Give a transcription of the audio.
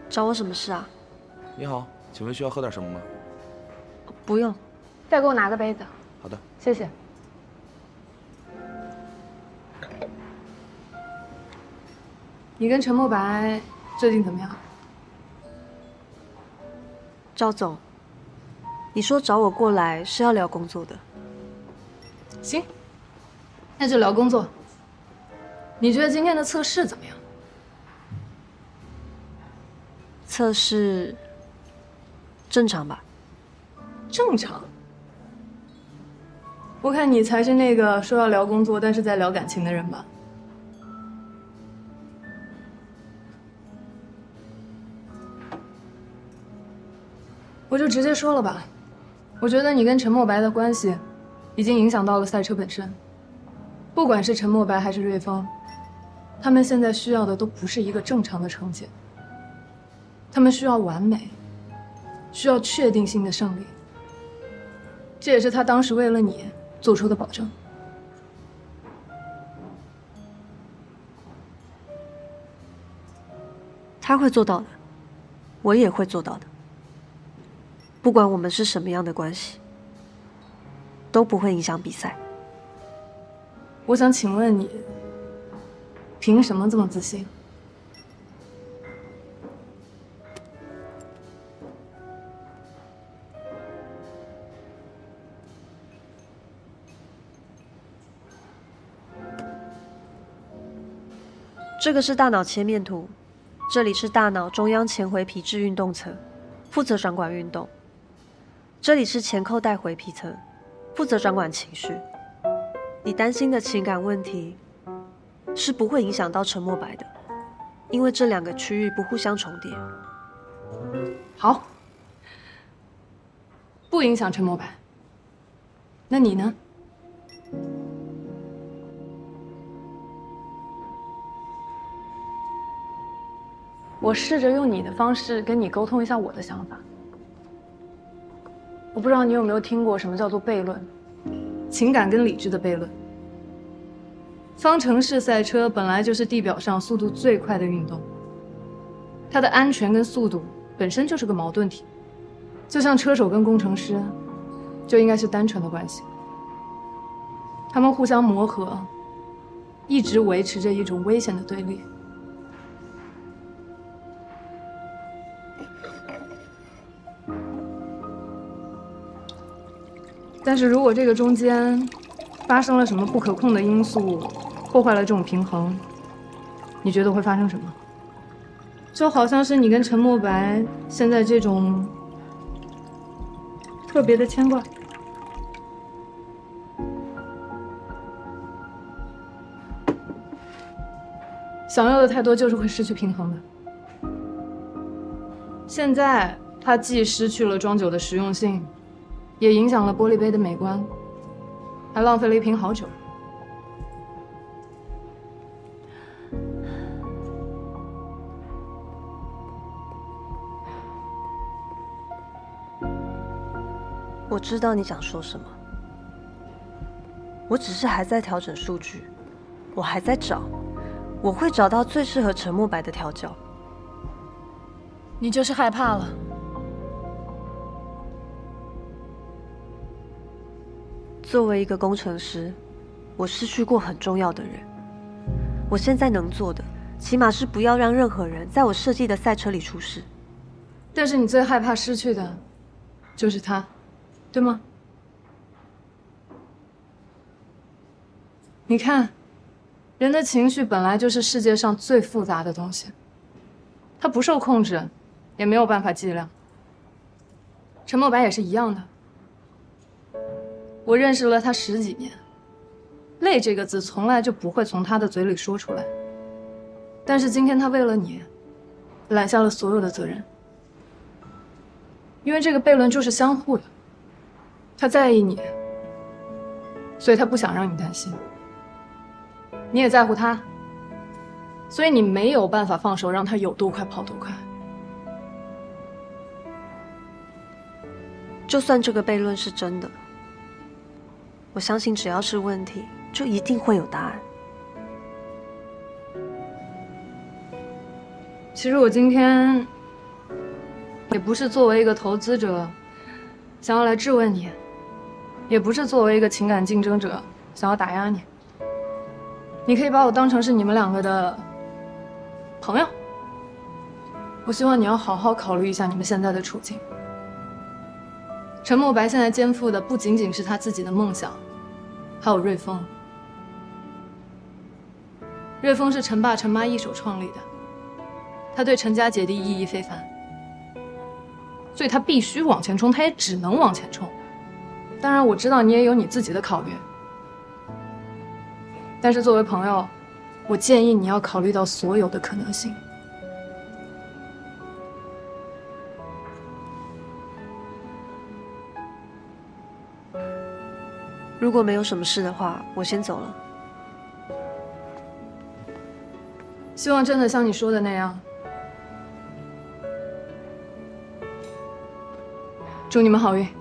找我什么事啊？ 你好，请问需要喝点什么吗？ 不用。 再给我拿个杯子。 好的， 谢谢。你跟陈墨白最近怎么样？ 赵总，你说找我过来是要聊工作的。 行，那就聊工作。你觉得今天的测试怎么样？ 测试正常吧？ 正常。我看你才是那个说要聊工作，但是在聊感情的人吧？我就直接说了吧，我觉得你跟陈墨白的关系已经影响到了赛车本身。不管是陈墨白还是瑞丰，他们现在需要的都不是一个正常的成绩，他们需要完美，需要确定性的胜利。这也是他当时为了你做出的保证。 他会做到的，我也会做到的。不管我们是什么样的关系，都不会影响比赛。 我想请问你，凭什么这么自信？ 这个是大脑切面图，这里是大脑中央前回皮质运动层，负责掌管运动。这里是前扣带回皮层，负责掌管情绪。你担心的情感问题是不会影响到陈墨白的，因为这两个区域不互相重叠。 好，不影响陈墨白。那你呢？我试着用你的方式跟你沟通一下我的想法。我不知道你有没有听过什么叫做悖论，情感跟理智的悖论。方程式赛车本来就是地表上速度最快的运动，它的安全跟速度本身就是个矛盾体，就像车手跟工程师，就应该是单纯的关系。他们互相磨合，一直维持着一种危险的对立。但是如果这个中间发生了什么不可控的因素，破坏了这种平衡，你觉得会发生什么？就好像是你跟陈墨白现在这种特别的牵挂。想要的太多就是会失去平衡的。现在它既失去了装酒的实用性，也影响了玻璃杯的美观，还浪费了一瓶好酒。 我知道你想说什么，我只是还在调整数据，我还在找，我会找到最适合陈墨白的调教。 你就是害怕了。 作为一个工程师，我失去过很重要的人。我现在能做的，起码是不要让任何人在我设计的赛车里出事。 但是你最害怕失去的，就是他，对吗？你看，人的情绪本来就是世界上最复杂的东西，它不受控制，也没有办法计量。陈墨白也是一样的。我认识了他10几年，累这个字从来就不会从他的嘴里说出来。但是今天他为了你，揽下了所有的责任。因为这个悖论就是相互的，他在意你，所以他不想让你担心。你也在乎他，所以你没有办法放手，让他有多快跑多快。 就算这个悖论是真的，我相信只要是问题，就一定会有答案。 其实我今天也不是作为一个投资者想要来质问你，也不是作为一个情感竞争者想要打压你。你可以把我当成是你们两个的朋友。我希望你要好好考虑一下你们现在的处境。陈墨白现在肩负的不仅仅是他自己的梦想，还有瑞丰。瑞丰是陈爸陈妈一手创立的，他对陈家姐弟意义非凡，所以他必须往前冲，他也只能往前冲。当然，我知道你也有你自己的考虑，但是作为朋友，我建议你要考虑到所有的可能性。 如果没有什么事的话，我先走了。 希望真的像你说的那样。祝你们好运。